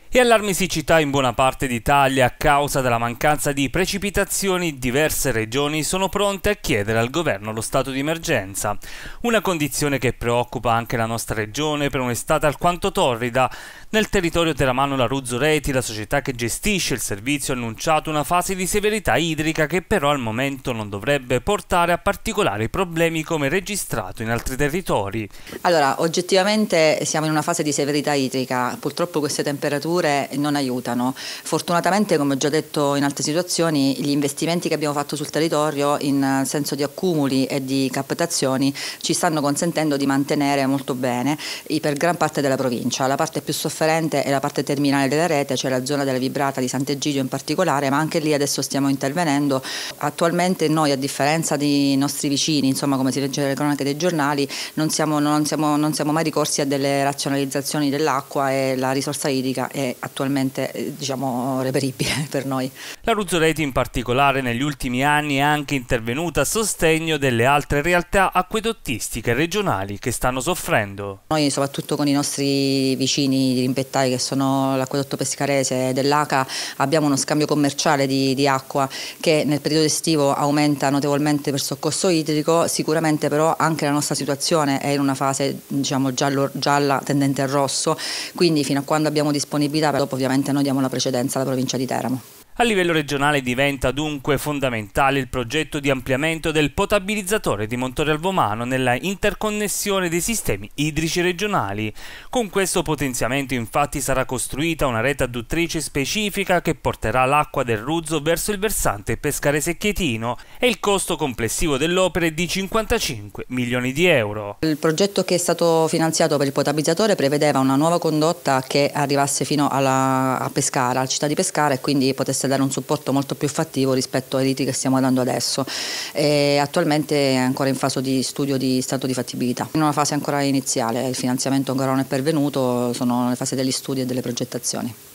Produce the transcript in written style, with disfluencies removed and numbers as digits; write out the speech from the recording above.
E allarmi siccità in buona parte d'Italia a causa della mancanza di precipitazioni. Diverse regioni sono pronte a chiedere al governo lo stato di emergenza. Una condizione che preoccupa anche la nostra regione per un'estate alquanto torrida. Nel territorio teramano l'Aruzzo Reti, la società che gestisce il servizio, ha annunciato una fase di severità idrica che però al momento non dovrebbe portare a particolari problemi come registrato in altri territori. Allora, oggettivamente siamo in una fase di severità idrica, purtroppo queste temperature non aiutano. Fortunatamente, come ho già detto in altre situazioni, gli investimenti che abbiamo fatto sul territorio in senso di accumuli e di captazioni ci stanno consentendo di mantenere molto bene per gran parte della provincia. La parte più sofferente è la parte terminale della rete, cioè la zona della Vibrata di Sant'Egidio in particolare, ma anche lì adesso stiamo intervenendo. Attualmente noi, a differenza dei nostri vicini, insomma, come si legge nelle cronache dei giornali, non siamo mai ricorsi a delle razionalizzazioni dell'acqua e la risorsa idrica è attualmente reperibile per noi. L'Aruzzo Reti in particolare negli ultimi anni è anche intervenuta a sostegno delle altre realtà acquedottistiche regionali che stanno soffrendo. Noi, soprattutto con i nostri vicini di rimpettai che sono l'acquedotto pescarese dell'Aca, abbiamo uno scambio commerciale di acqua che nel periodo estivo aumenta notevolmente per soccorso idrico. Sicuramente però anche la nostra situazione è in una fase gialla tendente al rosso, quindi fino a quando abbiamo disponibilità, dopo ovviamente noi diamo la precedenza alla provincia di Teramo. A livello regionale diventa dunque fondamentale il progetto di ampliamento del potabilizzatore di Montorio al Vomano nella interconnessione dei sistemi idrici regionali. Con questo potenziamento infatti sarà costruita una rete adduttrice specifica che porterà l'acqua del Ruzzo verso il versante pescarese chietino e il costo complessivo dell'opera è di 55 milioni di euro. Il progetto che è stato finanziato per il potabilizzatore prevedeva una nuova condotta che arrivasse fino a Pescara, alla città di Pescara, e quindi potesse dare un supporto molto più fattivo rispetto ai riti che stiamo dando adesso. Attualmente è ancora in fase di studio di stato di fattibilità, in una fase ancora iniziale, il finanziamento ancora non è pervenuto, sono nelle fasi degli studi e delle progettazioni.